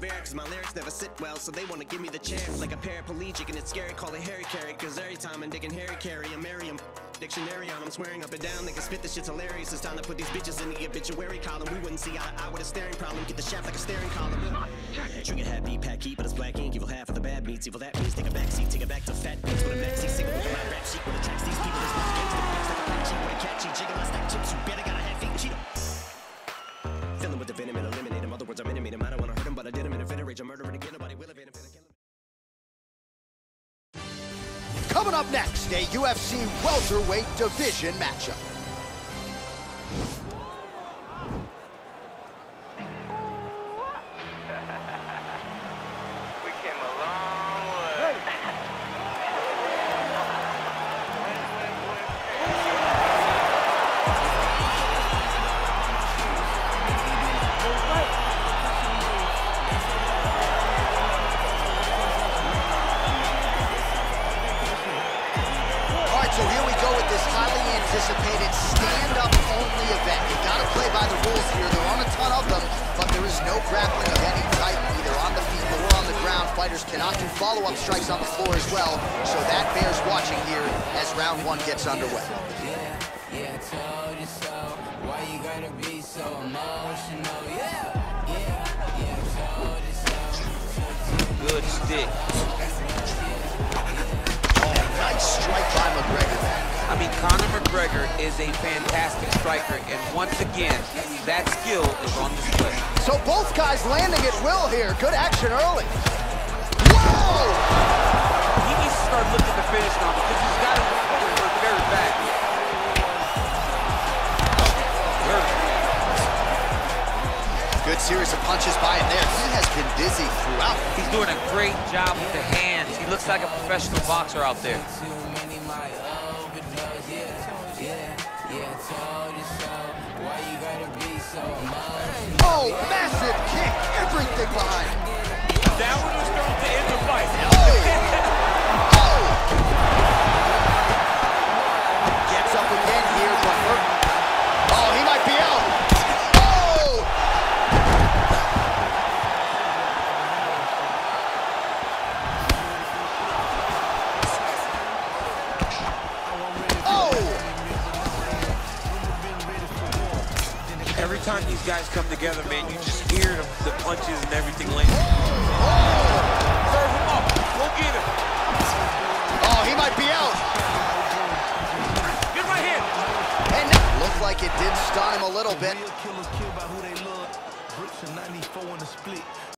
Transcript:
rare, cause my lyrics never sit well, so they wanna give me the chance like a paraplegic, and it's scary, call it Harry Carry, cause every time I'm digging Harry Carry, I'm Merriam dictionary on, I'm swearing up and down, they can spit this shit's hilarious, it's time to put these bitches in the obituary column, we wouldn't see eye to eye with a staring problem, get the shaft like a staring column. Trigger happy, pack heat, but it's black ink, evil half of the bad meats, evil that means take a backseat, take it back to fat beats with a maxi single with my rap sheet, with the tracks these people, this bitch gangsta beats like a patchy, way catchy, jiggle, I stack chips, you better gotta have feet, Cheeto. Fill them with the venom and eliminate them, other words I'm intimate him, I don't wanna hurt him, but I did him in a fit of rage, I'm murdering again, nobody will evade him, finna kill him. Coming up next, a UFC welterweight division matchup. We came a long way. So here we go with this highly anticipated stand-up only event. You gotta play by the rules here. There aren't a ton of them, but there is no grappling of any type, either on the feet or on the ground. Fighters cannot do follow-up strikes on the floor as well, so that bears watching here as round one gets underway. Yeah, I told you so. Why you gotta be so emotional? Yeah, I told you so. Good stick. Nice strike by McGregor. I mean, Conor McGregor is a fantastic striker, and once again, that skill is on display. So both guys landing at will here. Good action early. Whoa! He needs to start looking to finish now because he's got to work very back. Good series of punches by him there. He has been busy throughout. He's doing a great job with the hands. He looks like a professional boxer out there. Oh, massive kick. Everything behind him. That one was going to end the fight. Gets up again here, but he might be out. Every time these guys come together, man, you just hear the punches and everything landing. Serve him up. Go get him. Oh, he might be out. Get right here. And looked like it did stun him a little bit.